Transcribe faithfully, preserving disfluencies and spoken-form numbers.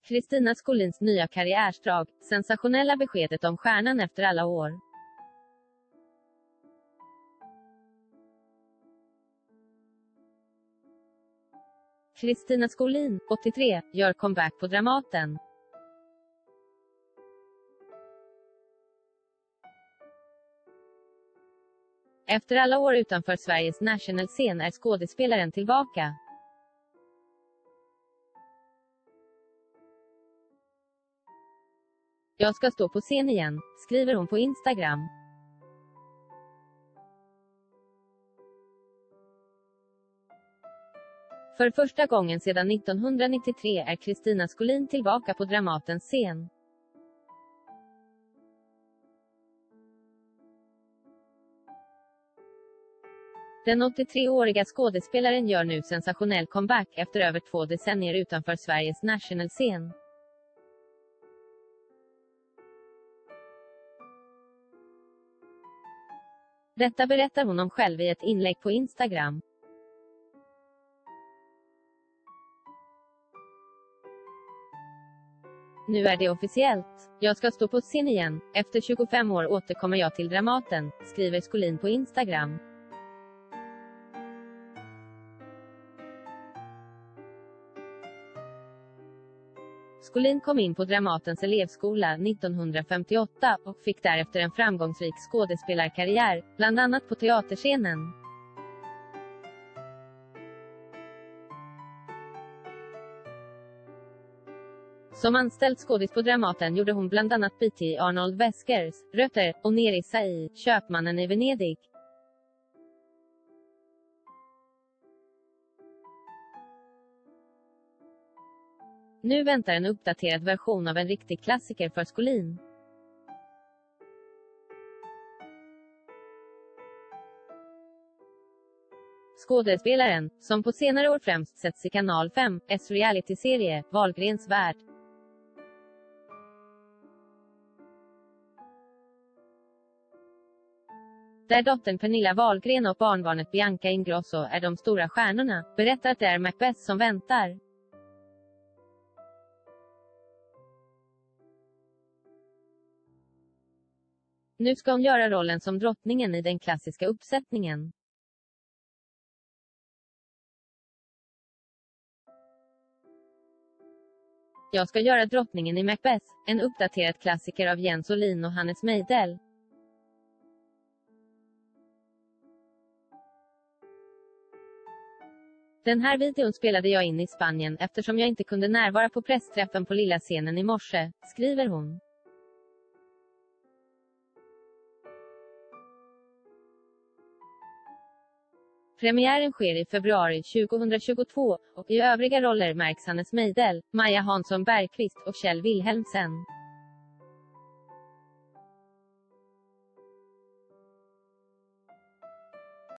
Kristina Skolins nya karriärsdrag, sensationella beskedet om stjärnan efter alla år. Kristina Skolin, åttiotre, gör comeback på Dramaten. Efter alla år utanför Sveriges national-scen är skådespelaren tillbaka. Jag ska stå på scen igen, skriver hon på Instagram. För första gången sedan nittonhundranittiotre är Kristina Skolin tillbaka på Dramatens scen. Den åttiotre-åriga skådespelaren gör nu sensationell comeback efter över två decennier utanför Sveriges national-scen. Detta berättar hon om själv i ett inlägg på Instagram. Nu är det officiellt. Jag ska stå på scen igen. Efter tjugofem år återkommer jag till Dramaten, skriver Skolin på Instagram. Skolin kom in på Dramatens elevskola nittonhundrafemtioåtta och fick därefter en framgångsrik skådespelarkarriär, bland annat på teaterscenen. Som anställd skådis på Dramaten gjorde hon bland annat B T i Arnold Weskers Rötter och Nerissa i Köpmannen i Venedig. Nu väntar en uppdaterad version av en riktig klassiker för Skolin. Skådespelaren, som på senare år främst setts i kanal fem, S realityserie, Wahlgrens värld. Där dottern Pernilla Wahlgren och barnbarnet Bianca Ingrosso är de stora stjärnorna, berättar att det är Macbeth som väntar. Nu ska hon göra rollen som drottningen i den klassiska uppsättningen. Jag ska göra drottningen i Macbeth, en uppdaterad klassiker av Jens Olin och Hannes Meidell. Den här videon spelade jag in i Spanien eftersom jag inte kunde närvara på pressträffen på lilla scenen i morse, skriver hon. Premiären sker i februari tjugohundratjugotvå, och i övriga roller märks Hannes Meidell, Maja Hansson Bergqvist och Kjell Wilhelmsen.